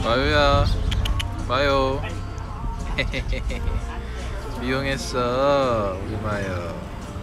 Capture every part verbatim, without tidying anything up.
마요야, 마요. 미용했어 우리 마요.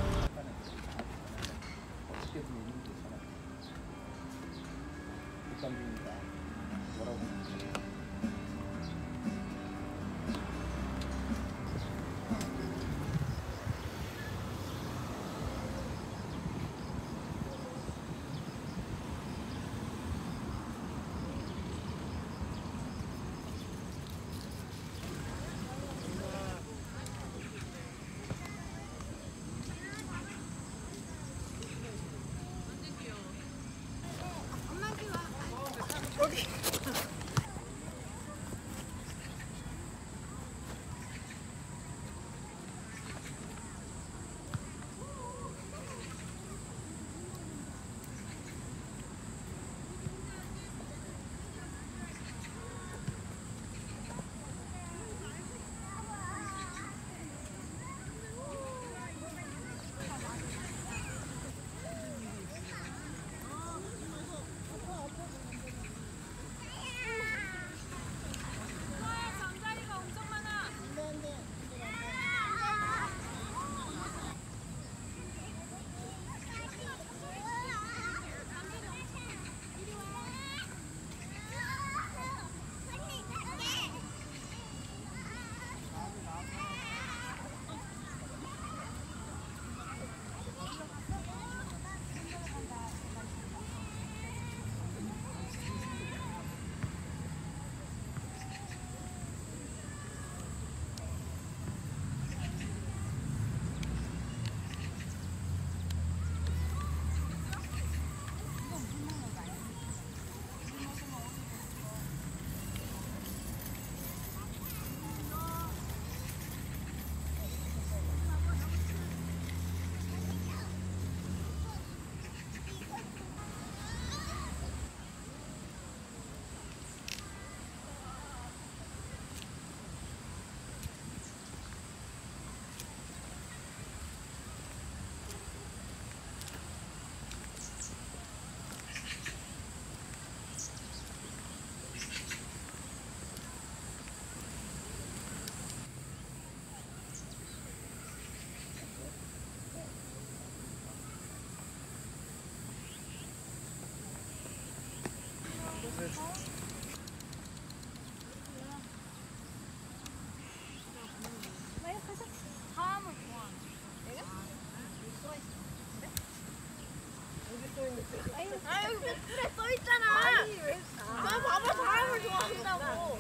아유, 그래 써있잖아. 아니, 왜? 아, 봐봐, 사람을 좋아한다고.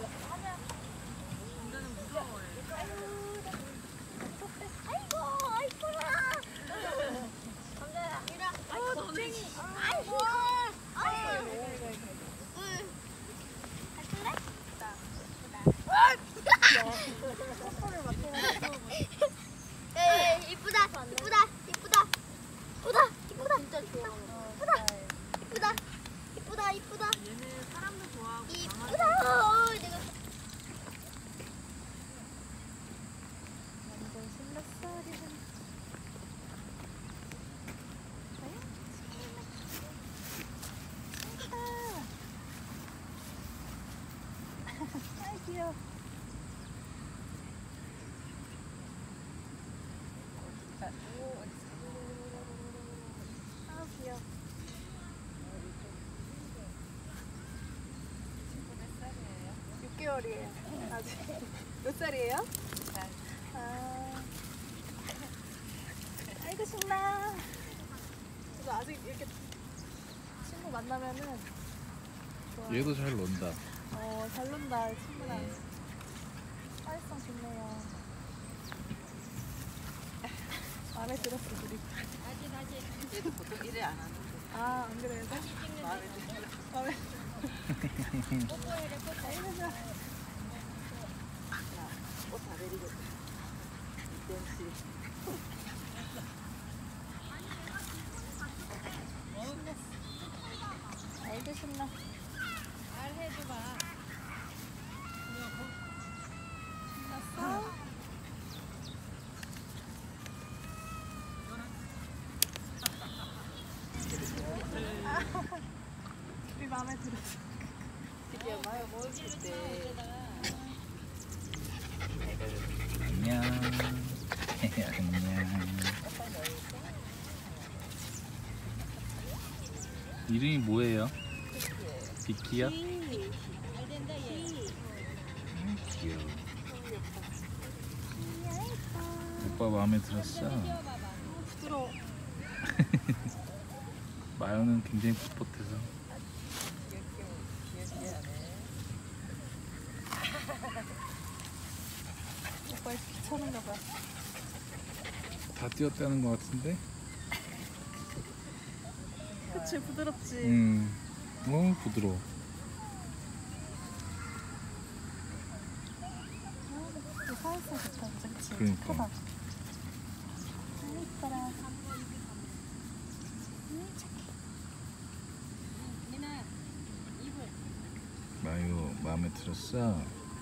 운전은 무서워해. 아이고, 아이고라. 감자야. 이라. 아이고, 겁쟁이. 아이고. 아이고. 응. 할래? 나. 에, 이쁘다, 이쁘다, 이쁘다, 이쁘다, 이쁘다. 진짜 좋아. 이쁘다, 이쁘다, 이쁘다. 얘는 사람도 좋아하고 이쁘다. 어, 내가. 완전 신났어, 리본. 아, 귀여워. 아, 귀여워. 육 개월이에요. 아직. 몇 살이에요? 살. 아. 아이고, 신나. 그래서 아직 이렇게 친구 만나면은 좋아요. 얘도 잘 논다. 어, 잘 논다, 친구랑. 사회성 좋네요. 마음에 들었어, 둘이. 다시 다시. 얘도 보통 일을 안 하는데. 아, 안 그래요? 마음에 들어. 마음에 뽀뽀해래, 뽀뽀. 아이고, 좋아. 옷 다 내리겠다. 이땐 씨. 아이고, 신나. 잘 해줘봐. 신났어? 우리 마음에 들었어. 드디어 마요 안녕. 안녕. 이름이 뭐예요? 비키요? 음, 귀여워. 오빠 마음에 들었어? 부드러워. 마요는 굉장히 풋풋해서. 오빠 이렇게 귀찮은가 봐. 다 뛰었다는 것 같은데? 그치, 부드럽지. 음, 어 부드러워. 이 사이즈 좋다, 진짜. 그치? 그러니까. 크다. 아, 이뻐라. 음, 착해. 마요 마음에 들었어?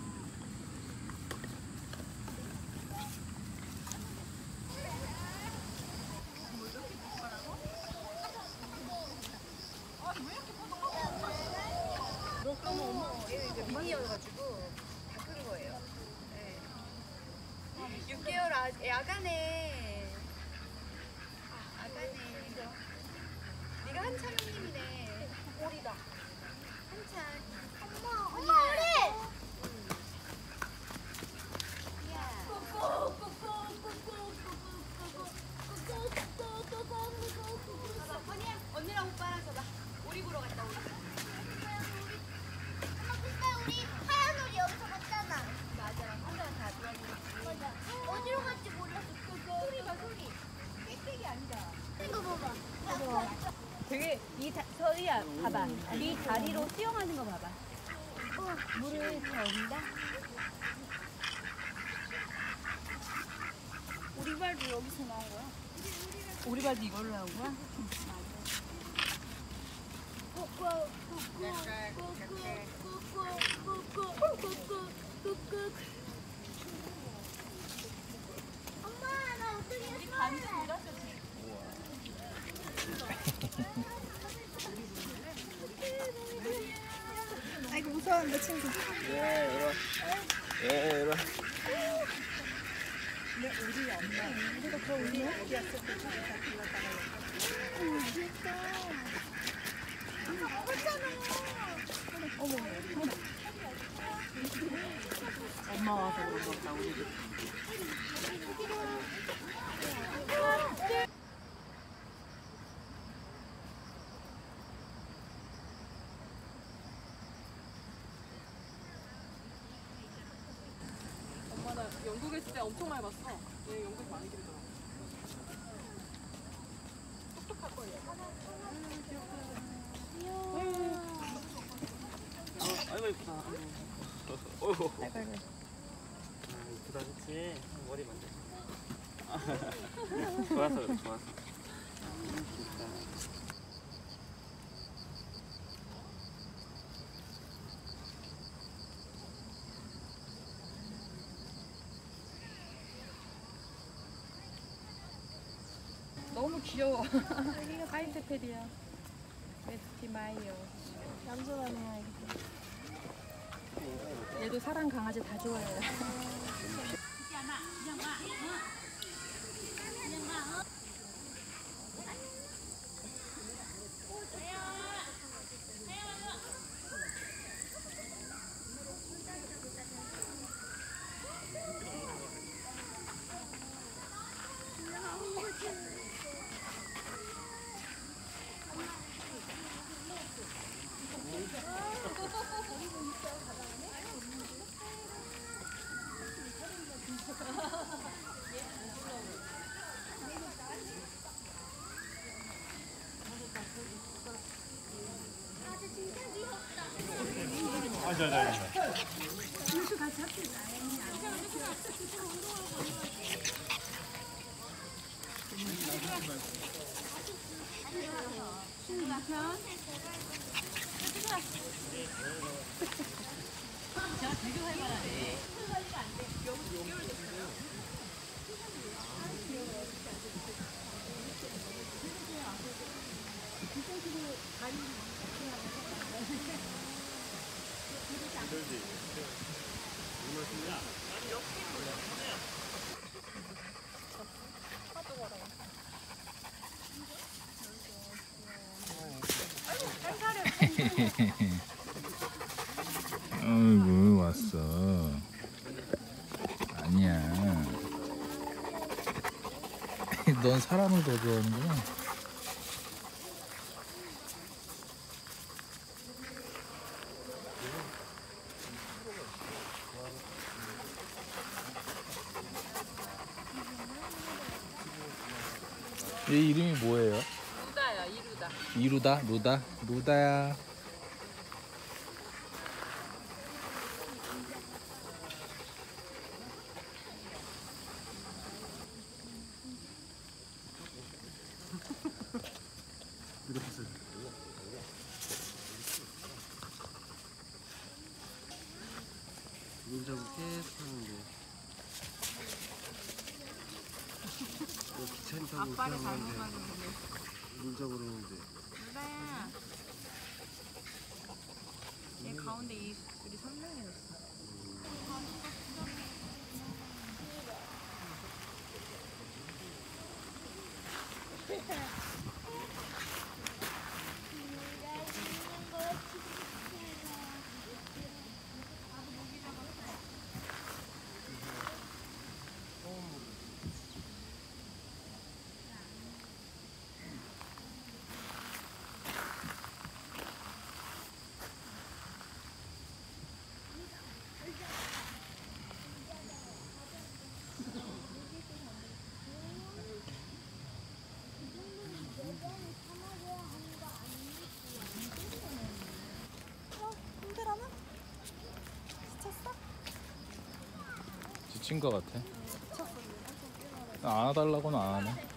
미니여가지고 다 큰 거예요. 네. 육 개월 아, 야간에 아, 아가네. 네가 한참 형님이네. 오리다. 한참. 엄마, 엄마 오리. 언니야, 언니랑 오빠랑 저다. 오리 보러 갔다 오리. 엄마 그때 우리 하얀 옷 여기서 봤잖아. 맞아, 한잔 다 들어가고. 맞아. 어디로 갈지 몰랐어. 소리가 소리. 빽빽이 아니다. 이거 봐봐. 되게 이 다, 서리야 봐봐. 이 다리로 수영하는 거 봐봐. 어, 물을 잘 온다. 오리발도 여기서 나온 거야? 오리발도 이걸로 나온 거야? 엄마 나 어떻게 했어? 아이고, 무서운데, 친구. 엄마 와서 그런 것 같다 우리. 엄마 나 영국에 있을 때 엄청 많이 봤어. 얘 영국 많이 기르더라. 똑똑할 거예요. 아이고 이쁘다. 어이구. 아 이쁘다 그치? 머리 만져. 좋았어 그래 좋았어. 음, 진짜. 너무 귀여워. 여기가 화이트패디야. 베스티 마이어. 얌전하네, 애기. 얘도 사랑 강아지 다 좋아해요. 아이고 왔어. 아니야. 넌 사람을 더 좋아하는구나. 얘 이름이 뭐예요? 루다야, 이루다. 이루다? 루다? 루다야. 물 잡고 계속 하는데 뭐 기차를 타고 아빠를 그냥 잘못 가는데 만드는데. 물 잡으러 오는데 루다야. 얘 가운데 이 둘이 선명해졌어. 지친 것 같아. 안아달라고는 안 하네.